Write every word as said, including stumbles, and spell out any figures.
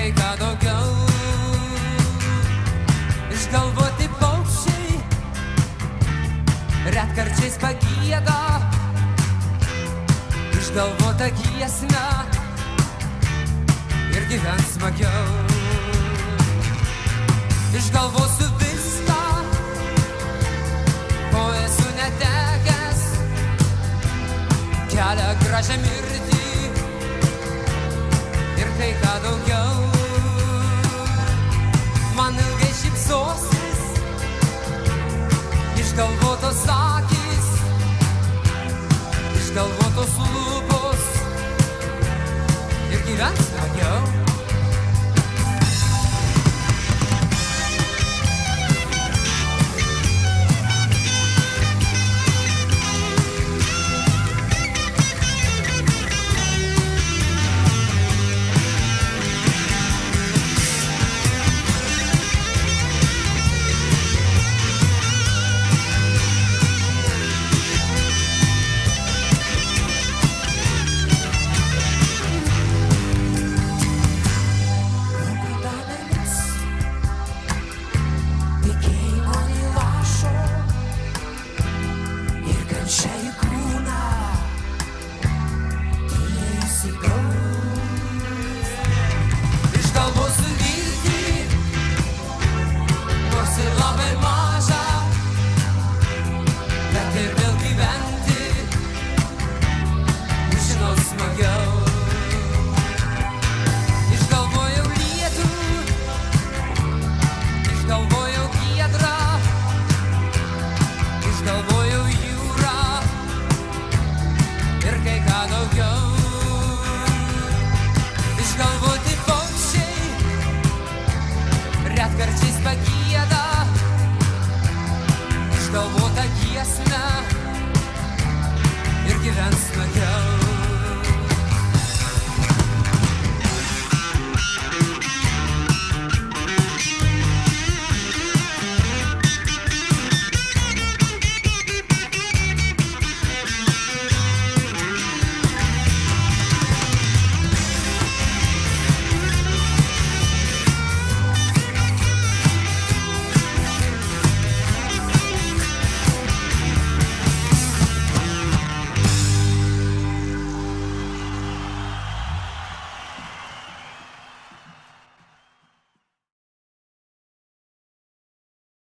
kai ką daugiau. Išgalvoti paukščiai retkarčiais pagieda, išgalvota giesmė ir gyvens smagiau. Išgalvosiu viską, ko esu netekęs, kelią gražią mirtį ir kai ką daugiau. Man ilgai šypsosis išgalvotos akys, išgalvotos lūpos ir gyvens smagiau.